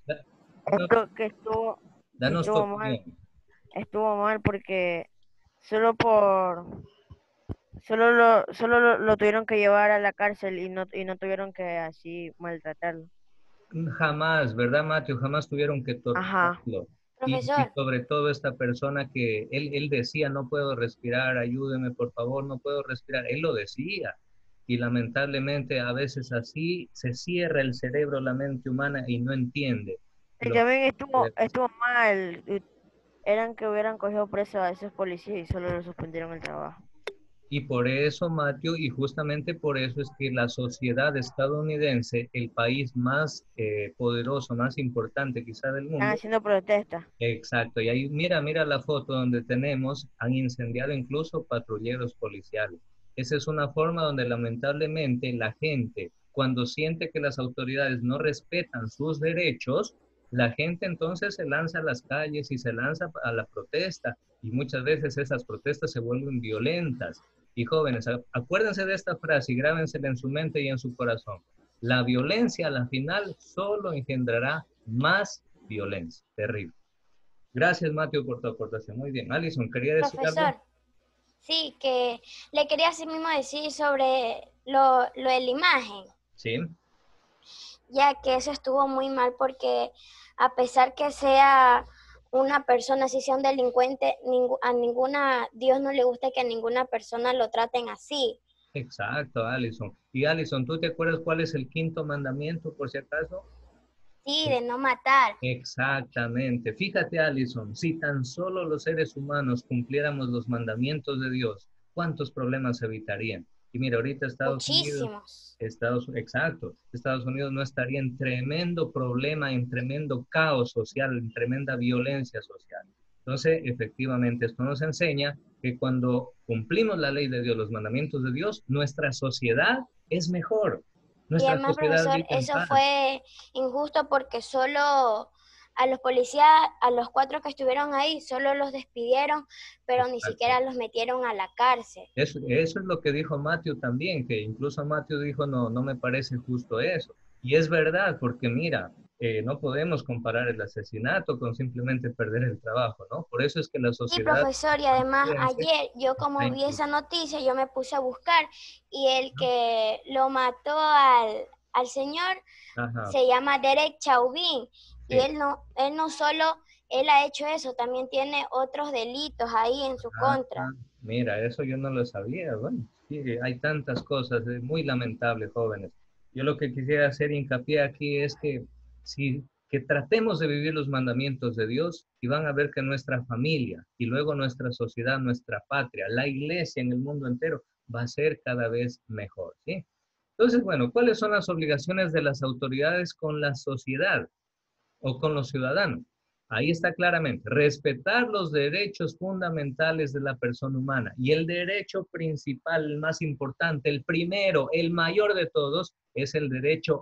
Danos, Esto que estuvo, danos tu estuvo mal, opinión. estuvo mal porque solo por, solo lo tuvieron que llevar a la cárcel y no tuvieron que así maltratarlo. Jamás, ¿verdad, Mateo? Jamás tuvieron que Ajá. torturarlo. Y Profesor, sobre todo esta persona que él decía, no puedo respirar, ayúdeme, por favor, no puedo respirar. Él lo decía. Y lamentablemente a veces así se cierra el cerebro, la mente humana y no entiende Y lo que también estuvo, puede pasar. estuvo mal. Eran que hubieran cogido preso a esos policías y solo lo suspendieron el trabajo. Y por eso, Mateo, y justamente por eso es que la sociedad estadounidense, el país más poderoso, más importante quizá del Están mundo, haciendo protestas. exacto, y ahí mira la foto donde tenemos, han incendiado incluso patrulleros policiales. Esa es una forma donde lamentablemente la gente, cuando siente que las autoridades no respetan sus derechos, la gente entonces se lanza a las calles y se lanza a la protesta, y muchas veces esas protestas se vuelven violentas. Y jóvenes, acuérdense de esta frase y grábensela en su mente y en su corazón. La violencia a la final solo engendrará más violencia. Terrible. Gracias, Mateo, por tu aportación. Muy bien. Alison, ¿quería decir algo? profesor, sí, que le quería así mismo decir sobre lo de la imagen, Sí, ya que eso estuvo muy mal porque a pesar que sea una persona, si sea un delincuente, a ninguna, Dios no le gusta que a ninguna persona lo traten así. exacto, Alison. Y Alison, ¿tú te acuerdas cuál es el quinto mandamiento, por si acaso? Sí, de no matar. Exactamente. Fíjate, Alison, si tan solo los seres humanos cumpliéramos los mandamientos de Dios, ¿cuántos problemas se evitarían? Y mira, ahorita Muchísimos. Estados Unidos no estaría en tremendo problema, en tremendo caos social, en tremenda violencia social. Entonces, efectivamente, esto nos enseña que cuando cumplimos la ley de Dios, los mandamientos de Dios, nuestra sociedad es mejor. Y Nuestra además, sociedad profesor, vive en eso paz. fue injusto porque solo a los policías, a los cuatro que estuvieron ahí, solo los despidieron, pero ni Exacto. siquiera los metieron a la cárcel. Eso es lo que dijo Matthew también, que incluso Matthew dijo, no, no me parece justo eso. Y es verdad, porque mira, no podemos comparar el asesinato con simplemente perder el trabajo, ¿no? Por eso es que la Sí, sociedad profesor, y además estadounidense ayer yo está como vi incluso. esa noticia, yo me puse a buscar y el que lo mató al señor Ajá, se llama Derek Chauvin y sí. él no solo, él ha hecho eso, también tiene otros delitos ahí en su Ah, contra. mira, eso yo no lo sabía. Bueno, sí, hay tantas cosas, es muy lamentable, jóvenes. Yo lo que quisiera hacer hincapié aquí es que si que tratemos de vivir los mandamientos de Dios y van a ver que nuestra familia y luego nuestra sociedad, nuestra patria, la iglesia en el mundo entero va a ser cada vez mejor, ¿sí? Entonces, bueno, ¿cuáles son las obligaciones de las autoridades con la sociedad o con los ciudadanos? Ahí está claramente, respetar los derechos fundamentales de la persona humana. Y el derecho principal, el más importante, el primero, el mayor de todos, es el derecho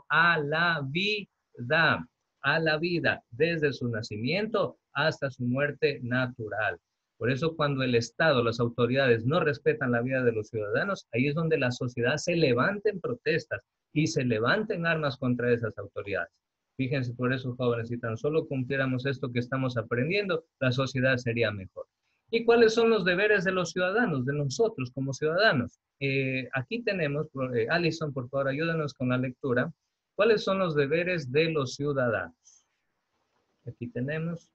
a la vida, desde su nacimiento hasta su muerte natural. Por eso cuando el Estado, las autoridades no respetan la vida de los ciudadanos, ahí es donde la sociedad se levanta en protestas y se levanta en armas contra esas autoridades. Fíjense por eso, jóvenes, si tan solo cumpliéramos esto que estamos aprendiendo, la sociedad sería mejor. ¿Y cuáles son los deberes de los ciudadanos, de nosotros como ciudadanos? Aquí tenemos, Alison, por favor, ayúdanos con la lectura. ¿Cuáles son los deberes de los ciudadanos? Aquí tenemos.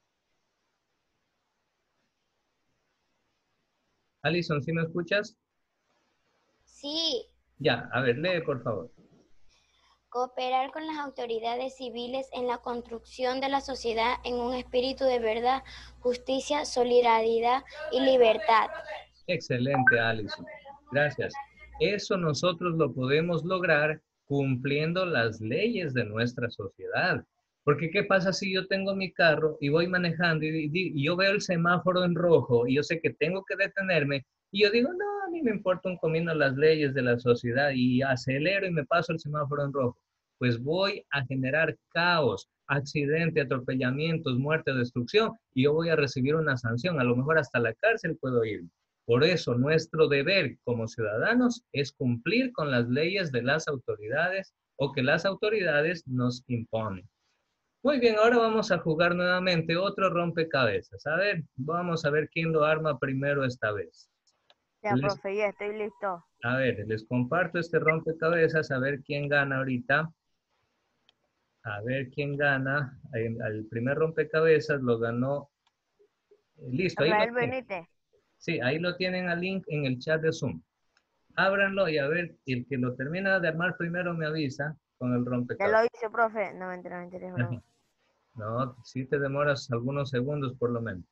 Alison, ¿sí me escuchas? Sí, Ya, a ver, lee, por favor. cooperar con las autoridades civiles en la construcción de la sociedad en un espíritu de verdad, justicia, solidaridad y libertad. Excelente, Alison. Gracias. Eso nosotros lo podemos lograr cumpliendo las leyes de nuestra sociedad. Porque ¿qué pasa si yo tengo mi carro y voy manejando y yo veo el semáforo en rojo y yo sé que tengo que detenerme y yo digo, no, a mí me importa un comino las leyes de la sociedad y acelero y me paso el semáforo en rojo? Pues voy a generar caos, accidente, atropellamientos, muerte, destrucción y yo voy a recibir una sanción. A lo mejor hasta la cárcel puedo ir. Por eso nuestro deber como ciudadanos es cumplir con las leyes de las autoridades o que las autoridades nos imponen. Muy bien, ahora vamos a jugar nuevamente otro rompecabezas. A ver, vamos a ver quién lo arma primero esta vez. Ya, Les, profe, ya estoy listo. a ver, les comparto este rompecabezas, a ver quién gana ahorita. A ver quién gana. Al primer rompecabezas lo ganó. Listo, ahí lo Rafael tienen. Benítez. Sí, ahí lo tienen al link en el chat de Zoom. Ábranlo y a ver, el que lo termina de armar primero me avisa con el Ya lo rompecabezas. hice, profe. No, mentira, mentira, es broma. No, si te demoras algunos segundos por lo menos.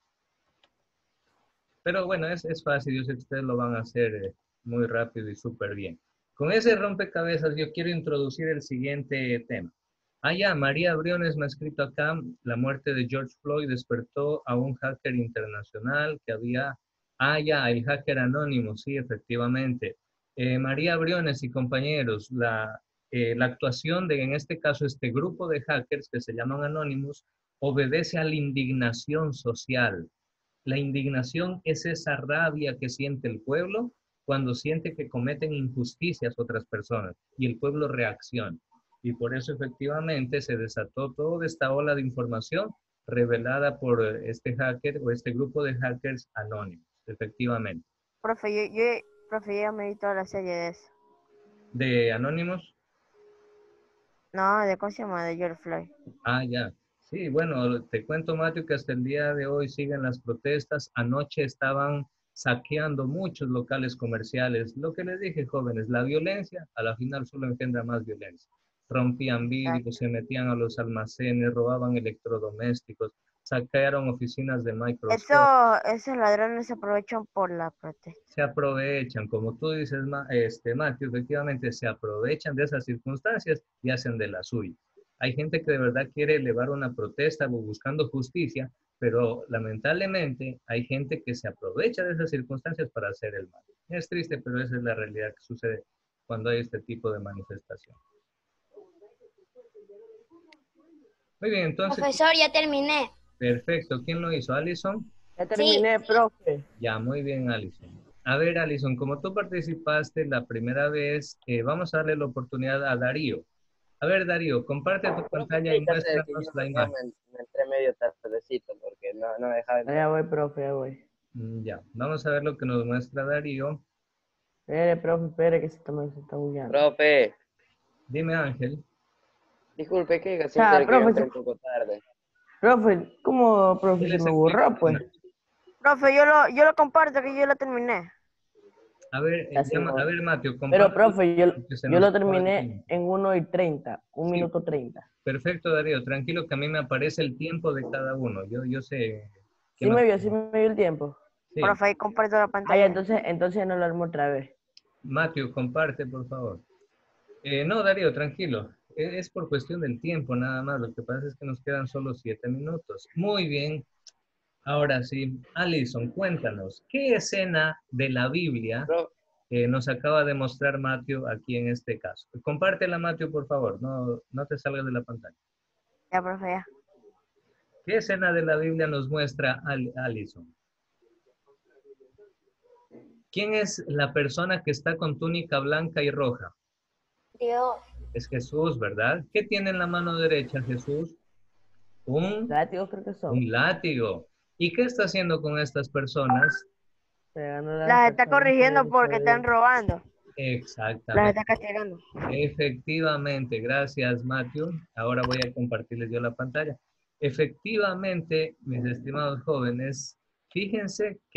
Pero bueno, es fácil, yo sé que ustedes lo van a hacer muy rápido y súper bien. Con ese rompecabezas yo quiero introducir el siguiente tema. Ah, ya, María Briones me ha escrito acá, la muerte de George Floyd despertó a un hacker internacional que había... Ah, ya, el hacker anónimo, sí, efectivamente. María Briones y compañeros, la actuación de, en este caso, este grupo de hackers que se llaman Anonymous, obedece a la indignación social. La indignación es esa rabia que siente el pueblo cuando siente que cometen injusticias otras personas y el pueblo reacciona. Y por eso efectivamente se desató toda esta ola de información revelada por este hacker o este grupo de hackers anónimos, efectivamente. Profe, profe, yo ya me vi toda la serie de eso. ¿De anónimos? No, de ¿cómo se llama? De George Floyd. Ah, ya. Sí, bueno, te cuento, Mateo, que hasta el día de hoy siguen las protestas. Anoche estaban saqueando muchos locales comerciales. Lo que les dije, jóvenes, la violencia a la final solo engendra más violencia. Rompían vidrios, se metían a los almacenes, robaban electrodomésticos, saquearon oficinas de Microsoft. Esos ladrones se aprovechan por la protesta. Se aprovechan, como tú dices, Matthew, efectivamente se aprovechan de esas circunstancias y hacen de la suya. Hay gente que de verdad quiere elevar una protesta buscando justicia, pero lamentablemente hay gente que se aprovecha de esas circunstancias para hacer el mal. Es triste, pero esa es la realidad que sucede cuando hay este tipo de manifestación. Muy bien, entonces, Profesor, ya terminé. perfecto. ¿Quién lo hizo? ¿Alison? Ya Sí, terminé, profe. Ya, muy bien, Alison. A ver, Alison, como tú participaste la primera vez, vamos a darle la oportunidad a Darío. A ver, Darío, comparte tu Profe, pantalla y tiene que hacer que muéstranos la yo imagen. me entré medio tardecito porque no dejaba Ya entrar. voy, profe, ya voy. Ya, vamos a ver lo que nos muestra Darío. Espere, profe, espere que se está bugueando. Profe, Dime, Ángel. O disculpe que sea, siempre que yo profe, entré un poco tarde. profe, ¿cómo, ¿Qué profe, se les me explico? borró, pues? Profe, yo lo comparto que yo lo terminé. A ver, Ya se a borró. ver, Mateo, Pero, comparte profe, porque se yo nos lo acaba el terminé tiempo. en 1:30, un Sí, minuto 30. perfecto, Darío. Tranquilo que a mí me aparece el tiempo de cada uno. Yo sé qué nos... Sí me vio el tiempo. Sí, Profe, ahí comparto la Ah, ya, pantalla. entonces no lo armo otra vez. Mateo, comparte, por favor. No, Darío, tranquilo. Es por cuestión del tiempo nada más. Lo que pasa es que nos quedan solo 7 minutos. Muy bien. Ahora sí, Alison, cuéntanos, ¿qué escena de la Biblia Pro- nos acaba de mostrar Matthew aquí en este caso? Compártela, Matthew, por favor. No te salgas de la pantalla. Ya, profe, ya. ¿Qué escena de la Biblia nos muestra Alison? ¿Quién es la persona que está con túnica blanca y roja? Dios. Es Jesús, ¿verdad? ¿Qué tiene en la mano derecha Jesús? Un Látigos creo que son. Un látigo. ¿Y qué está haciendo con estas personas? Pegando a las Las está personas que corrigiendo porque están desobedecen. robando. Las Exactamente. está castigando. Efectivamente. Gracias, Matthew. Ahora voy a compartirles yo la pantalla. Efectivamente, mis estimados jóvenes, fíjense que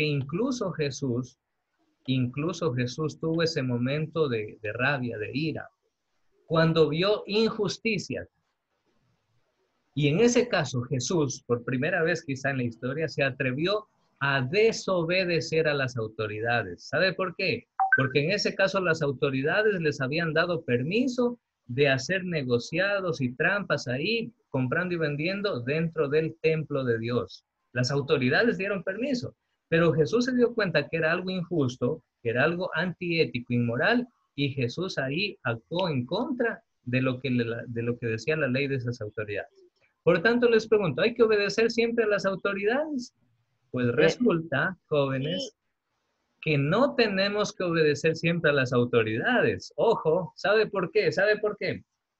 incluso Jesús tuvo ese momento de rabia, de ira, cuando vio injusticias. Y en ese caso, Jesús, por primera vez quizá en la historia, se atrevió a desobedecer a las autoridades. ¿Sabe por qué? Porque en ese caso las autoridades les habían dado permiso de hacer negociados y trampas ahí, comprando y vendiendo dentro del templo de Dios. Las autoridades dieron permiso, pero Jesús se dio cuenta que era algo injusto, que era algo antiético, inmoral, y Jesús ahí actuó en contra de lo que decía la ley de esas autoridades. Por tanto, les pregunto, ¿hay que obedecer siempre a las autoridades? Pues resulta, Sí, jóvenes, que no tenemos que obedecer siempre a las autoridades. Ojo, ¿sabe por qué? ¿Sabe por qué?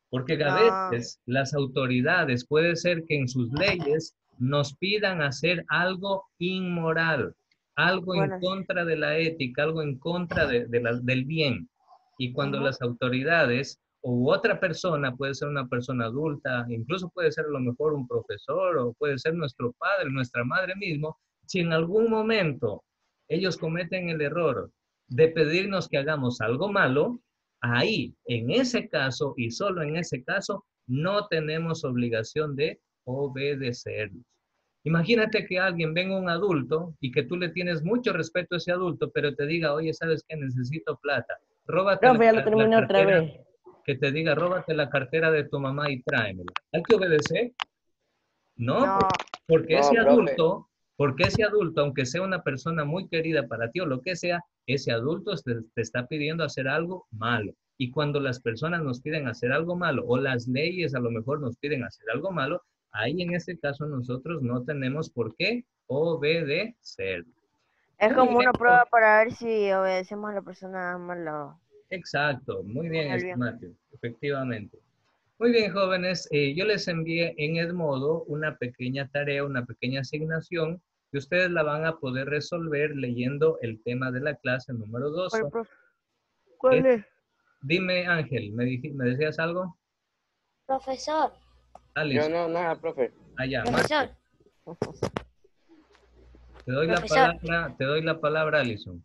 Porque a No. veces las autoridades puede ser que en sus leyes nos pidan hacer algo inmoral, algo en Bueno, contra de la ética, algo en contra del bien. Y cuando ujú. las autoridades o otra persona, puede ser una persona adulta, incluso puede ser a lo mejor un profesor o puede ser nuestro padre, nuestra madre mismo, si en algún momento ellos cometen el error de pedirnos que hagamos algo malo, ahí, en ese caso y solo en ese caso, no tenemos obligación de obedecerlos. Imagínate que alguien venga un adulto y que tú le tienes mucho respeto a ese adulto, pero te diga, oye, ¿sabes qué? Necesito plata. Róbate Profe, ya lo la terminé otra cartera, vez. que te diga, róbate la cartera de tu mamá y tráemela. ¿Hay que obedecer? No, No, porque No, ese profe. adulto, porque ese adulto, aunque sea una persona muy querida para ti o lo que sea, ese adulto te está pidiendo hacer algo malo. Y cuando las personas nos piden hacer algo malo o las leyes a lo mejor nos piden hacer algo malo, ahí en este caso nosotros no tenemos por qué obedecer. es Muy como bien, una prueba para ver si obedecemos a la persona mala exacto, muy con bien, el bien. estimado, efectivamente. Muy bien, jóvenes, yo les envié en Edmodo una pequeña tarea, una pequeña asignación que ustedes la van a poder resolver leyendo el tema de la clase número 2. ¿Cuál, profe? ¿Cuál es? Dime, Ángel, ¿me decías algo? Profesor, Yo Alison, no, nada, profe. allá, Marco, profesor, profesor. te doy la palabra, Alison.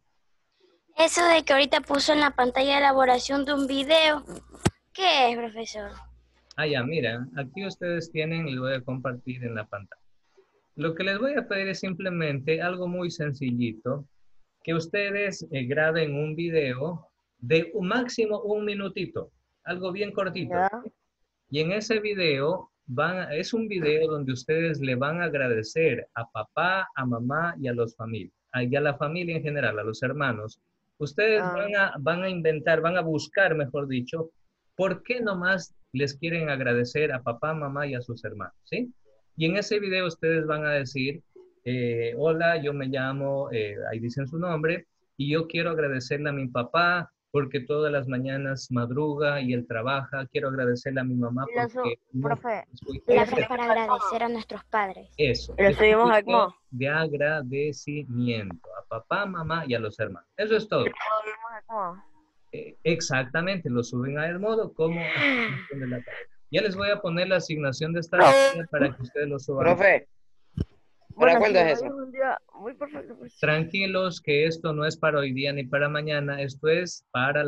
Eso de que ahorita puso en la pantalla de elaboración de un video, ¿qué es, profesor? Allá, mira, aquí ustedes tienen, les voy a compartir en la pantalla. Lo que les voy a pedir es simplemente algo muy sencillito, que ustedes graben un video de un máximo un minutito, algo bien cortito. Ya. Y en ese video es un video donde ustedes le van a agradecer a papá, a mamá y a los familias, y a la familia en general, a los hermanos. Ustedes Ah, van a inventar, van a buscar, mejor dicho, por qué nomás les quieren agradecer a papá, mamá y a sus hermanos, ¿sí? Y en ese video ustedes van a decir, hola, yo me llamo, ahí dicen su nombre, y yo quiero agradecerle a mi papá porque todas las mañanas madruga y él trabaja. Quiero agradecerle a mi mamá y porque no profe, y la Palabras etcétera. para agradecer a nuestros padres. Eso, y le es un subimos a video ECMO. de agradecimiento a papá, mamá y a los hermanos. Eso es Y todo. le subimos a ECMO. Exactamente, lo suben a Edmodo como asignación de la tarea. Ya les voy a poner la asignación de esta Profe, tarea para que ustedes lo suban. Profe, ¿para bueno, si cuándo hoy es es eso? un día muy perfecto, pues. Tranquilos que esto no es para hoy día ni para mañana, esto es para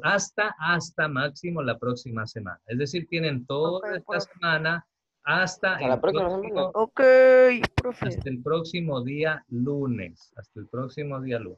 hasta máximo la próxima semana. Es decir, tienen Ok, toda esta profe. semana hasta ¿Hasta la próxima semana? Ok, profe. hasta el próximo día lunes, hasta el próximo día lunes.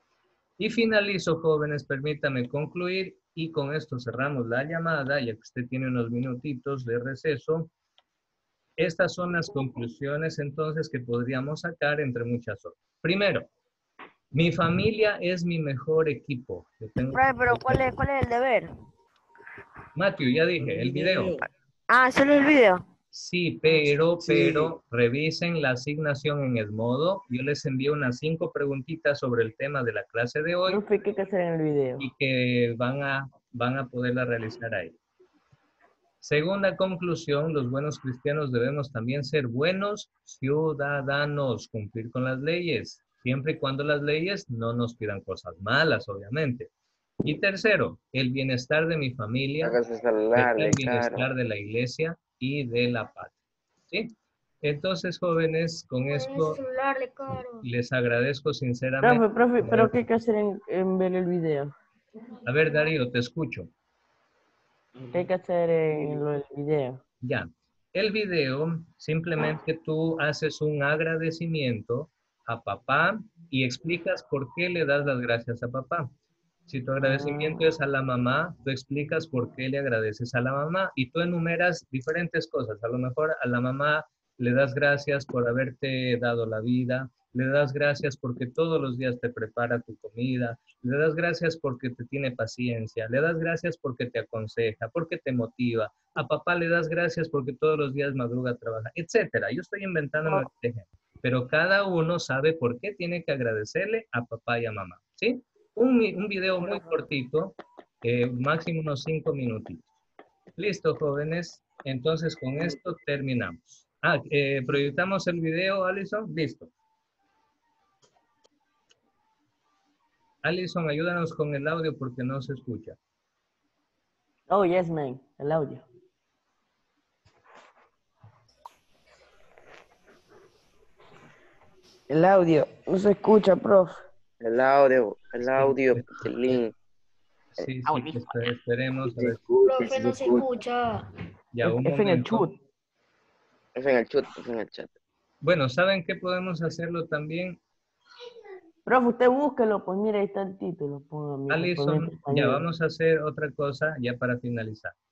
Y finalizo, jóvenes, permítame concluir y con esto cerramos la llamada, ya que usted tiene unos minutitos de receso. Estas son las conclusiones entonces que podríamos sacar entre muchas otras. Primero, mi familia es mi mejor equipo. Profe, pero ¿cuál es el deber? Matthew, ya dije, el video. Ah, solo el video. Sí, pero revisen la asignación en Edmodo. Yo les envío unas 5 preguntitas sobre el tema de la clase de hoy Profe, ¿qué hay que hacer en el video? y que van a poderla realizar ahí. Segunda conclusión, los buenos cristianos debemos también ser buenos ciudadanos, cumplir con las leyes, siempre y cuando las leyes no nos pidan cosas malas, obviamente. Y tercero, el bienestar de mi familia Haga su será celular el de caro. bienestar de la iglesia y de la patria. ¿Sí? Entonces, jóvenes, con esto les agradezco sinceramente. Profe, ¿pero qué hay que hacer en ver el video? A ver, Darío, te escucho. ¿Qué hay que hacer en lo del video? Ya. El video, simplemente tú haces un agradecimiento a papá y explicas por qué le das las gracias a papá. Si tu agradecimiento es a la mamá, tú explicas por qué le agradeces a la mamá y tú enumeras diferentes cosas. A lo mejor a la mamá le das gracias por haberte dado la vida, le das gracias porque todos los días te prepara tu comida, le das gracias porque te tiene paciencia, le das gracias porque te aconseja, porque te motiva. A papá le das gracias porque todos los días madruga a trabajar, etcétera. Yo estoy inventándome este ejemplo, pero cada uno sabe por qué tiene que agradecerle a papá y a mamá, ¿sí? Un video muy cortito, máximo unos 5 minutitos. Listo, jóvenes. Entonces, con esto terminamos. Proyectamos el video, Alison. Listo. Alison, ayúdanos con el audio porque no se escucha. Oh, yes, man. El audio. El audio. No se escucha, prof. El audio, Pitilín. Sí, esperemos. A ver. Profe, no se escucha. Ya, un F en el momento. chut. Es en el chat. Bueno, ¿saben qué podemos hacerlo también? Prof, usted búsquelo. Pues mira, ahí está el título. Ponga mi Alison, correspondiente ya español. vamos a hacer otra cosa ya para finalizar.